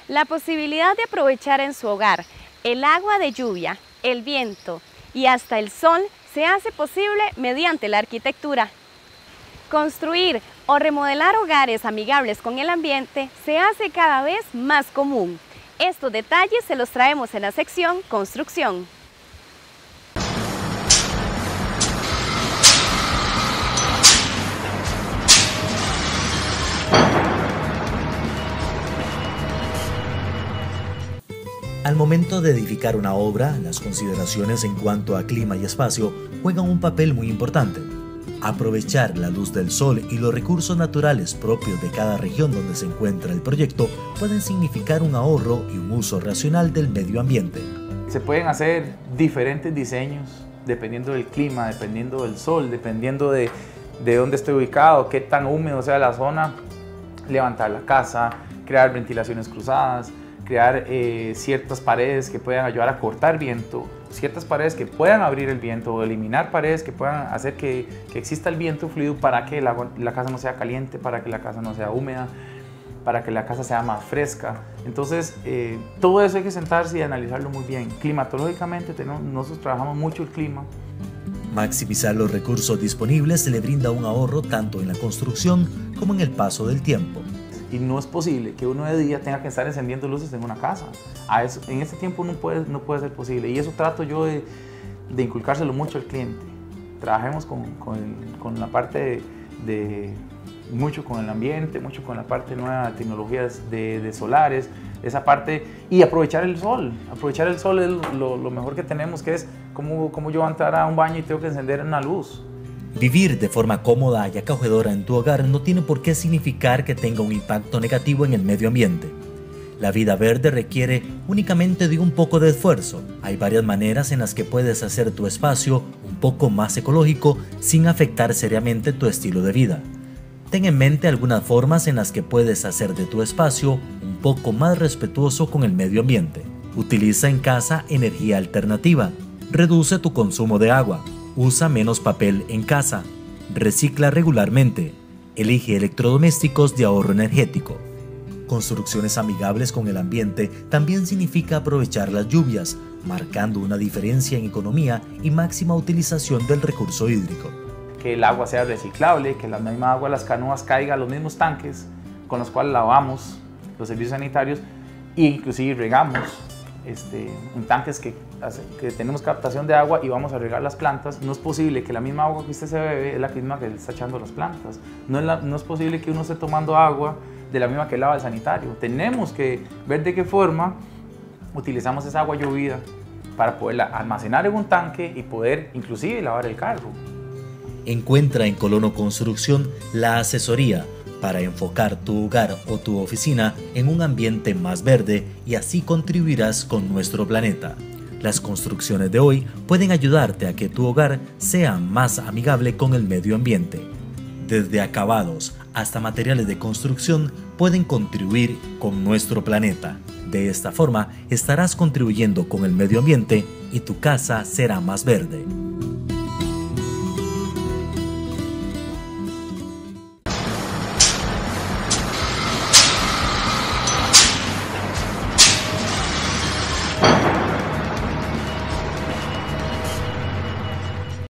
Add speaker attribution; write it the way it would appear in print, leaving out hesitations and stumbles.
Speaker 1: La posibilidad de aprovechar en su hogar el agua de lluvia, el viento y hasta el sol se hace posible mediante la arquitectura. Construir o remodelar hogares amigables con el ambiente se hace cada vez más común. Estos detalles se los traemos en la sección Construcción.
Speaker 2: Al momento de edificar una obra, las consideraciones en cuanto a clima y espacio juegan un papel muy importante. Aprovechar la luz del sol y los recursos naturales propios de cada región donde se encuentra el proyecto pueden significar un ahorro y un uso racional del medio ambiente.
Speaker 3: Se pueden hacer diferentes diseños dependiendo del clima, dependiendo del sol, dependiendo de dónde esté ubicado, qué tan húmedo sea la zona, levantar la casa, crear ventilaciones cruzadas, crear ciertas paredes que puedan ayudar a cortar viento, ciertas paredes que puedan abrir el viento o eliminar paredes que puedan hacer que exista el viento fluido para que la casa no sea caliente, para que la casa no sea húmeda, para que la casa sea más fresca. Entonces, todo eso hay que sentarse y analizarlo muy bien. Climatológicamente, nosotros trabajamos mucho el clima.
Speaker 2: Maximizar los recursos disponibles le brinda un ahorro tanto en la construcción como en el paso del tiempo.
Speaker 3: Y no es posible que uno de día tenga que estar encendiendo luces en una casa. En este tiempo no puede ser posible. Y eso trato yo de inculcárselo mucho al cliente. Trabajemos con la parte mucho con el ambiente, mucho con la parte nueva de tecnologías de solares, esa parte, y aprovechar el sol. Aprovechar el sol es lo mejor que tenemos, que es como yo voy a entrar a un baño y tengo que encender una luz.
Speaker 2: Vivir de forma cómoda y acogedora en tu hogar no tiene por qué significar que tenga un impacto negativo en el medio ambiente. La vida verde requiere únicamente de un poco de esfuerzo. Hay varias maneras en las que puedes hacer tu espacio un poco más ecológico sin afectar seriamente tu estilo de vida. Ten en mente algunas formas en las que puedes hacer de tu espacio un poco más respetuoso con el medio ambiente. Utiliza en casa energía alternativa. Reduce tu consumo de agua. Usa menos papel en casa. Recicla regularmente. Elige electrodomésticos de ahorro energético. Construcciones amigables con el ambiente también significa aprovechar las lluvias, marcando una diferencia en economía y máxima utilización del recurso hídrico.
Speaker 3: Que el agua sea reciclable, que la misma agua de las canoas caiga a los mismos tanques con los cuales lavamos los servicios sanitarios e inclusive regamos en tanques que tenemos captación de agua y vamos a regar las plantas. No es posible que la misma agua que usted se bebe es la misma que le está echando a las plantas. No es posible que uno esté tomando agua de la misma que lava el sanitario. Tenemos que ver de qué forma utilizamos esa agua llovida para poderla almacenar en un tanque y poder inclusive lavar el carro.
Speaker 2: Encuentra en Colono Construcción la asesoría para enfocar tu hogar o tu oficina en un ambiente más verde y así contribuirás con nuestro planeta. Las construcciones de hoy pueden ayudarte a que tu hogar sea más amigable con el medio ambiente. Desde acabados hasta materiales de construcción pueden contribuir con nuestro planeta. De esta forma estarás contribuyendo con el medio ambiente y tu casa será más verde.